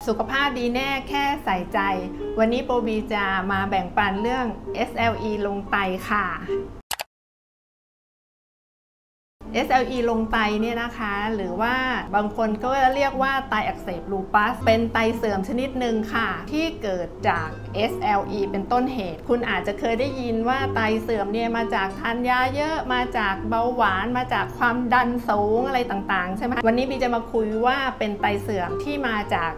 สุขภาพดีแน่แค่ใส่ใจวันนี้โปรบีจะมาแบ่งปันเรื่อง SLE ลงไตค่ะ SLE ลงไตเนี่ยนะคะหรือว่าบางคนก็เรียกว่าไตอักเสบลูปัสเป็นไตเสื่อมชนิดหนึ่งค่ะที่เกิดจาก SLE เป็นต้นเหตุคุณอาจจะเคยได้ยินว่าไตเสื่อมเนี่ยมาจากทานยาเยอะมาจากเบาหวานมาจากความดันสูงอะไรต่างๆใช่ไหมวันนี้บีจะมาคุยว่าเป็นไตเสื่อมที่มาจาก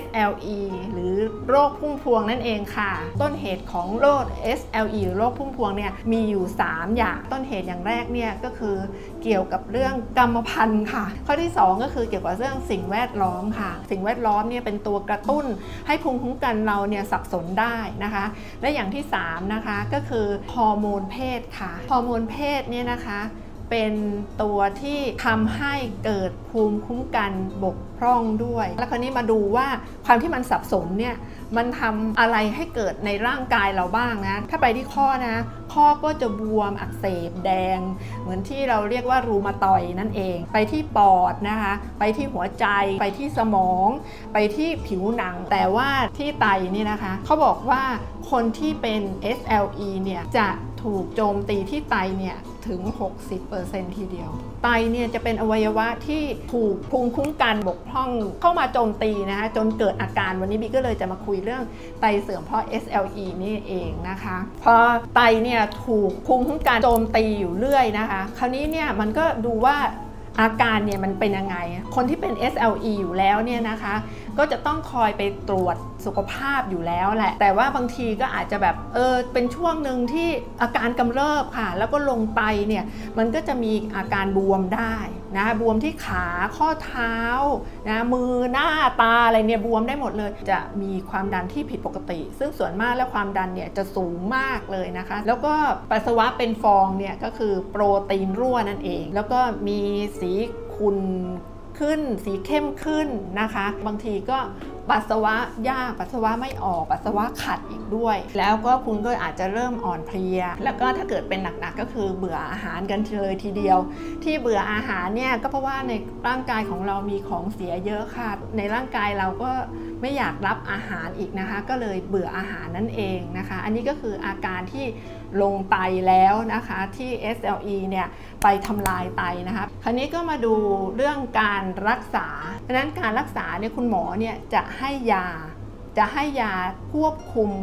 SLE หรือโรคพุ่มพวงนั่นเองค่ะต้นเหตุของโรค SLE หรือโรคพุ่มพวงเนี่ยมีอยู่3อย่างต้นเหตุอย่างแรกเนี่ยก็คือเกี่ยวกับเรื่องกรรมพันธุ์ค่ะข้อที่2ก็คือเกี่ยวกับเรื่องสิ่งแวดล้อมค่ะสิ่งแวดล้อมเนี่ยเป็นตัวกระตุ้นให้ภูมิคุ้มกันเราเนี่ยสับสนได้นะคะและอย่างที่3นะคะก็คือฮอร์โมนเพศค่ะฮอร์โมนเพศเนี่ยนะคะเป็นตัวที่ทำให้เกิดภูมิคุ้มกันบกพร่องด้วยแล้วคราวนี้มาดูว่าความที่มันสับสนเนี่ยมันทำอะไรให้เกิดในร่างกายเราบ้างนะถ้าไปที่ข้อนะข้อก็จะบวมอักเสบแดงเหมือนที่เราเรียกว่ารูมาตอยด์นั่นเองไปที่ปอดนะคะไปที่หัวใจไปที่สมองไปที่ผิวหนังแต่ว่าที่ไตนี่นะคะเขาบอกว่าคนที่เป็น SLE เนี่ยจะถูกโจมตีที่ไตเนี่ยถึง 60% ทีเดียวไตเนี่ยจะเป็นอวัยวะที่ถูกภูมิคุ้มกันบกพร่องเข้ามาโจมตีนะคะจนเกิดอาการวันนี้บีก็เลยจะมาคุยเรื่องไตเสื่อมเพราะ SLE นี่เองนะคะพอไตเนี่ยถูกภูมิคุ้มกันโจมตีอยู่เรื่อยนะคะคราวนี้เนี่ยมันก็ดูว่าอาการเนี่ยมันเป็นยังไงคนที่เป็น SLE อยู่แล้วเนี่ยนะคะก็จะต้องคอยไปตรวจสุขภาพอยู่แล้วแหละแต่ว่าบางทีก็อาจจะแบบเป็นช่วงหนึ่งที่อาการกำเริบค่ะแล้วก็ลงไตเนี่ยมันก็จะมีอาการบวมได้นะบวมที่ขาข้อเท้านะมือหน้าตาอะไรเนี่ยบวมได้หมดเลยจะมีความดันที่ผิดปกติซึ่งส่วนมากแล้วความดันเนี่ยจะสูงมากเลยนะคะแล้วก็ปัสสาวะเป็นฟองเนี่ยก็คือโปรตีนรั่วนั่นเองแล้วก็มีสีขุ่นขึ้นสีเข้มขึ้นนะคะบางทีก็ปัสสาวะยากปัสสาวะไม่ออกปัสสาวะขัดอีกด้วยแล้วก็คุณก็อาจจะเริ่มอ่อนเพลียแล้วก็ถ้าเกิดเป็นหนักๆก็คือเบื่ออาหารกันเลยทีเดียวที่เบื่ออาหารเนี่ยก็เพราะว่าในร่างกายของเรามีของเสียเยอะค่ะในร่างกายเราก็ไม่อยากรับอาหารอีกนะคะก็เลยเบื่ออาหารนั่นเองนะคะอันนี้ก็คืออาการที่ลงไตแล้วนะคะที่ SLE เนี่ยไปทำลายไตนะคะคราวนี้ก็มาดูเรื่องการรักษาเพราะฉะนั้นการรักษาเนี่ยคุณหมอเนี่ยจะให้ยาควบคุม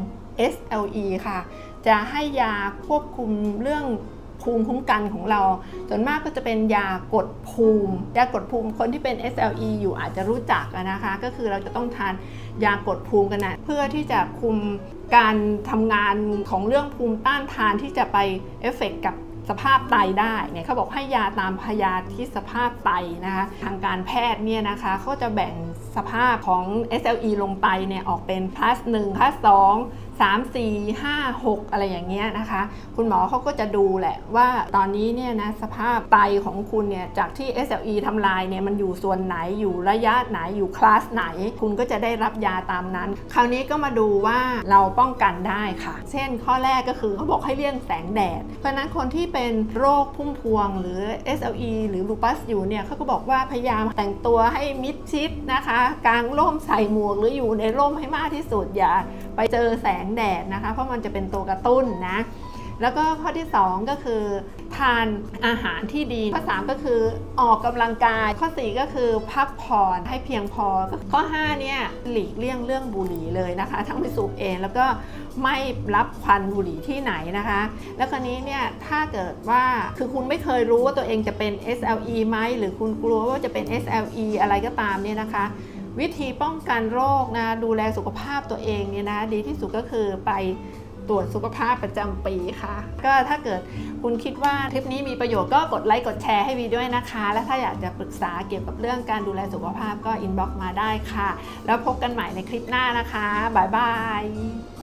SLE ค่ะจะให้ยาควบคุมเรื่องภูมิคุ้มกันของเราส่วนมากก็จะเป็นยากดภูมิคนที่เป็น SLE อยู่อาจจะรู้จักนะคะก็คือเราจะต้องทานยากดภูมิกันนะเพื่อที่จะคุมการทำงานของเรื่องภูมิต้านทานที่จะไปเอฟเฟกต์กับสภาพไตได้เนี่ยเขาบอกให้ยาตามพยาธิสภาพไตนะคะทางการแพทย์เนี่ยนะคะเขาจะแบ่งสภาพของ SLE ลงไตเนี่ยออกเป็นคลาส 1 คลาส 2 3 4 5 6อะไรอย่างเงี้ยนะคะคุณหมอเขาก็จะดูแหละว่าตอนนี้เนี่ยนะสภาพไตของคุณเนี่ยจากที่ SLE ทำลายเนี่ยมันอยู่ส่วนไหนอยู่ระยะไหนอยู่คลาสไหนคุณก็จะได้รับยาตามนั้นคราวนี้ก็มาดูว่าเราป้องกันได้ค่ะเช่นข้อแรกก็คือเขาบอกให้เลี่ยงแสงแดดเพราะนั้นคนที่เป็นโรคพุ่มพวงหรือ SLE หรือลูปัสอยู่เนี่ยเขาก็บอกว่าพยายามแต่งตัวให้มิดชิดนะคะกางร่มใส่หมวกหรืออยู่ในร่มให้มากที่สุดอย่าไปเจอแสงแดดนะคะเพราะมันจะเป็นตัวกระตุ้นนะแล้วก็ข้อที่2ก็คือทานอาหารที่ดีข้อ3ก็คือออกกำลังกายข้อ4ก็คือพักผ่อนให้เพียงพอข้อ5เนี่ยหลีกเลี่ยงเรื่องบุหรี่เลยนะคะทั้งไม่สูบเองแล้วก็ไม่รับควันบุหรี่ที่ไหนนะคะแล้วคราวนี้เนี่ยถ้าเกิดว่าคือคุณไม่เคยรู้ว่าตัวเองจะเป็น SLE ไหมหรือคุณกลัวว่าจะเป็น SLE อะไรก็ตามเนี่ยนะคะวิธีป้องกันโรคนะดูแลสุขภาพตัวเองเนี่ยนะดีที่สุดก็คือไปตรวจสุขภาพประจำปีค่ะก็ถ้าเกิดคุณคิดว่าคลิปนี้มีประโยชน์ก็กดไลค์กดแชร์ให้วีด้วยนะคะและถ้าอยากจะปรึกษาเกี่ยวกับเรื่องการดูแลสุขภาพก็อินบ็อกซ์มาได้ค่ะแล้วพบกันใหม่ในคลิปหน้านะคะบ๊ายบาย